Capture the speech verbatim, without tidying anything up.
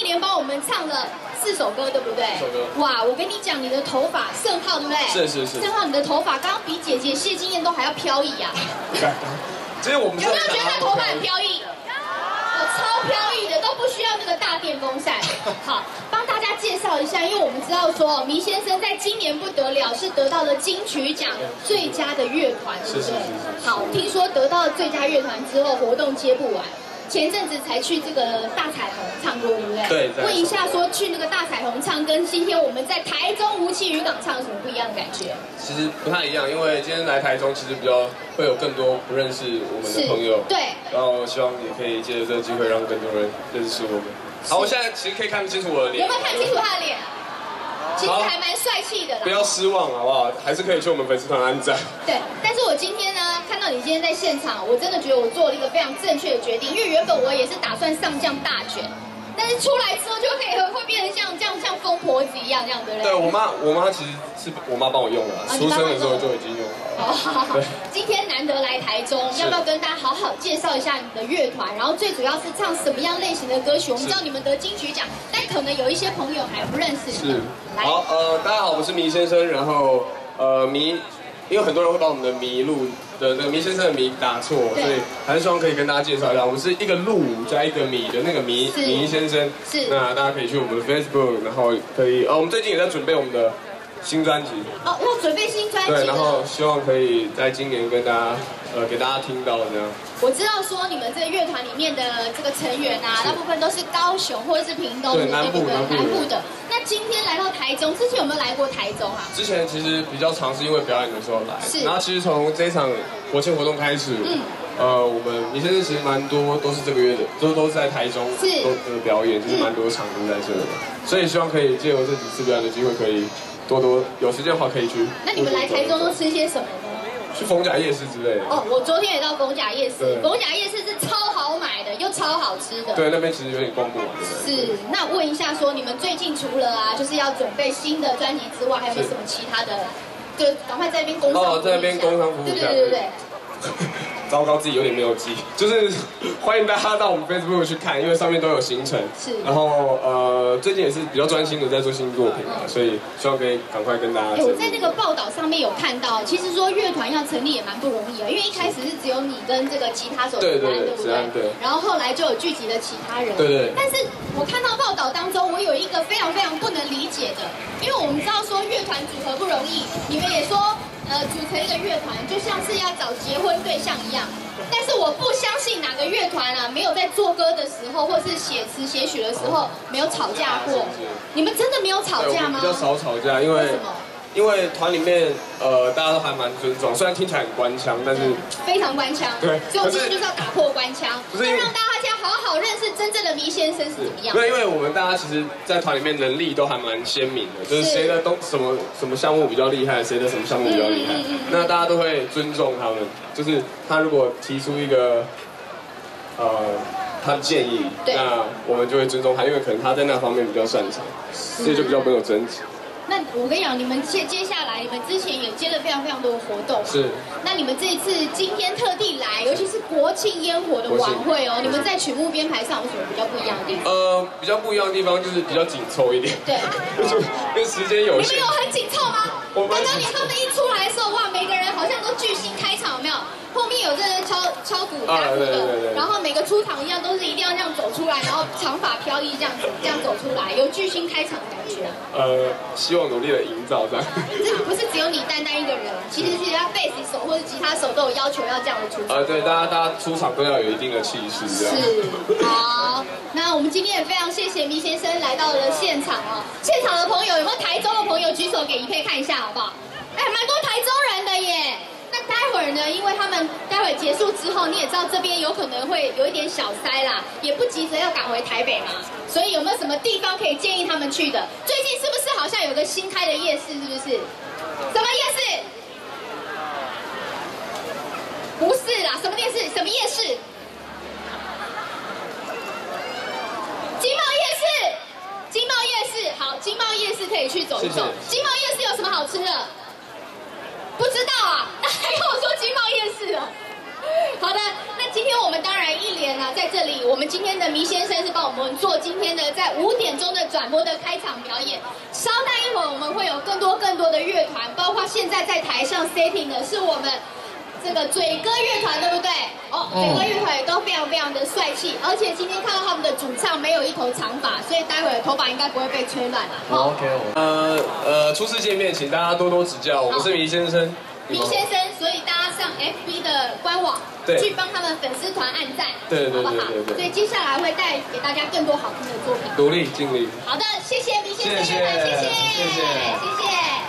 连帮我们唱了四首歌，对不对？ 四首歌。 哇，我跟你讲，你的头发，盛浩对不对？ 是是是。 盛浩，你的头发刚刚比姐姐谢金燕都还要飘逸啊！ 其实我们有没有觉得她头发很飘逸？哦，超飘逸的，都不需要那个大电风扇。好，帮大家介绍一下，因为我们知道说，迷先生在今年不得了，是得到了金曲奖最佳的乐团，对不对？好，听说得到最佳乐团之后，活动接不完。前阵子才去这个大彩虹唱过，对不对？对。问一下，说去那个大彩虹唱，跟今天我们在台中无期渔港唱有什么不一样的感觉？ 其实不太一样，因为今天来台中，其实比较会有更多不认识我们的朋友。 对。 然后希望也可以借着这个机会，让更多人认识我们。好，我现在其实可以看清楚我的脸。 有没有看清楚他的脸？其实还蛮帅气的啦。 不要失望好不好？还是可以去我们粉丝团按赞。 对，但是我今天呢，看到你今天在现场，我真的觉得我做了一个非常正确的决定，因为原本我也是打算上将大卷，但是出来之后就可以会变成像这样像疯婆子一样这样，对不对？ 对我妈，我妈其实是我妈帮我用的，出生的时候就已经用好了。 对，今天难得来台中，要不要跟大家好好介绍一下你的乐团？然后最主要是唱什么样类型的歌曲？我们知道你们得金曲奖，但可能有一些朋友还不认识你们。 是，好，呃，大家好，我是迷先生，然后呃迷，因为很多人会把我们的迷路的那个迷先生的迷打错，所以还是希望可以跟大家介绍一下，我们是一个路加一个米的那个迷迷先生。 是， 那大家可以去我们的 Facebook， 然后可以，呃，我们最近也在准备我们的新专辑。 哦，要准备新专辑。 对，然后希望可以在今年跟大家，呃，给大家听到这样。 我知道说你们这个乐团里面的这个成员啊，大部分都是高雄或者是屏东的，对不对？南部的。那今天来到台中，之前有没有来过台中啊？ 之前其实比较常是因为表演的时候来， 是。 然后其实从这一场国庆活动开始，嗯，呃，我们迷先生其实蛮多都是这个月的，都都是在台中都的表演，就是蛮多场都在这里，所以希望可以借由这几次表演的机会，可以多多有时间的话可以去。 那你们来台中都吃些什么呢？ 去逢甲夜市之类的。 哦，我昨天也到逢甲夜市，逢甲夜市是超好买的，又超好吃的。 对，那边其实有点逛不完。 是，那问一下说，你们最近除了啊，就是要准备新的专辑之外，还有没有什么其他的？就赶快在那边工商服务一下。 哦，在那边工商服务一下。 对对对对。 糟糕，自己有点没有记，就是欢迎大家到我们 Facebook 去看，因为上面都有行程。 是。 然后呃，最近也是比较专心的在做新作品啊，所以希望可以赶快跟大家。 哎，我在那个报道上面有看到，其实说乐团要成立也蛮不容易的，因为一开始是只有你跟这个吉他手对对对不对？对。然后后来就有聚集了其他人。 对对。 但是我看到报道当中，我有一个非常非常不能理解的，因为我们知道说乐团组合不容易，你们也说。呃，组成一个乐团就像是要找结婚对象一样，但是我不相信哪个乐团啊没有在做歌的时候，或是写词写曲的时候没有吵架过。你们真的没有吵架吗？ 比较少吵架，因为为什么？因为团里面呃大家都还蛮尊重，虽然听起来很官腔，但是非常官腔。 对， 所以我今天就是要打破官腔，不是让大家先好好认识真正的迷先生是怎么样。 对，因为我们大家其实，在团里面能力都还蛮鲜明的，就是谁的都什么什么项目比较厉害，谁的什么项目比较厉害，嗯嗯嗯、那大家都会尊重他们。就是他如果提出一个呃他的建议，那我们就会尊重他，因为可能他在那方面比较擅长，所以就比较没有争执。 那我跟你讲，你们接接下来，你们之前也接了非常非常多的活动。 是。 那你们这一次今天特地来，尤其是国庆烟火的晚会哦，你们在曲目编排上有什么比较不一样的地方？ 呃，比较不一样的地方就是比较紧凑一点。 对。 因为时间有限。 你们有很紧凑吗？刚刚你他们一出来的时候，哇，每个人好像都巨星开场，有没有？后面有这人敲敲鼓打鼓的，然后每个出场一样都是一定要这样走出来，然后长发飘逸这样子，这样走出来，有巨星开场的感觉。 呃，希望努力的营造这样。 这不是只有你单单一个人，其实是要贝斯手或者吉他手都有要求要这样的出场。 呃，对，大家大家出场都要有一定的气势，这样。 是，好，那我们今天也非常谢谢迷先生来到了现场哦。现场的朋友有没有台中的朋友举手给宜佩看一下好不好？哎，蛮多台中人的耶。那待会儿呢，因为他们待会结束之后，你也知道这边有可能会有一点小塞啦，也不急着要赶回台北嘛，所以有没有什么地方可以建议他们去的？最近是不是好像有个新开的夜市？是不是？什么夜市？不是啦，什么夜市？什么夜市？经贸夜市，经贸夜市，好，经贸夜市可以去走一走。经贸夜市有什么好吃的？不知道啊，那还跟我说经贸夜市了。好的，那今天我们当然一连啊，在这里，我们今天的迷先生是帮我们做今天的在五点钟的转播的开场表演。稍待一会儿，我们会有更多更多的乐团，包括现在在台上 setting 的是我们这个嘴歌乐团，对不对？哦，嘴歌乐团也都非常非常的帅气，而且今天看到他们的主唱没有一头长发，所以待会儿头发应该不会被吹乱了。 哦、OK， 呃呃，初次见面，请大家多多指教。我们是迷先生。 迷先生，所以大家上 F B 的官网去帮他们粉丝团按赞， 对对对， 好不好？所以接下来会带给大家更多好听的作品， 努力尽力。 好的，谢谢迷先生，谢谢，谢谢，谢谢。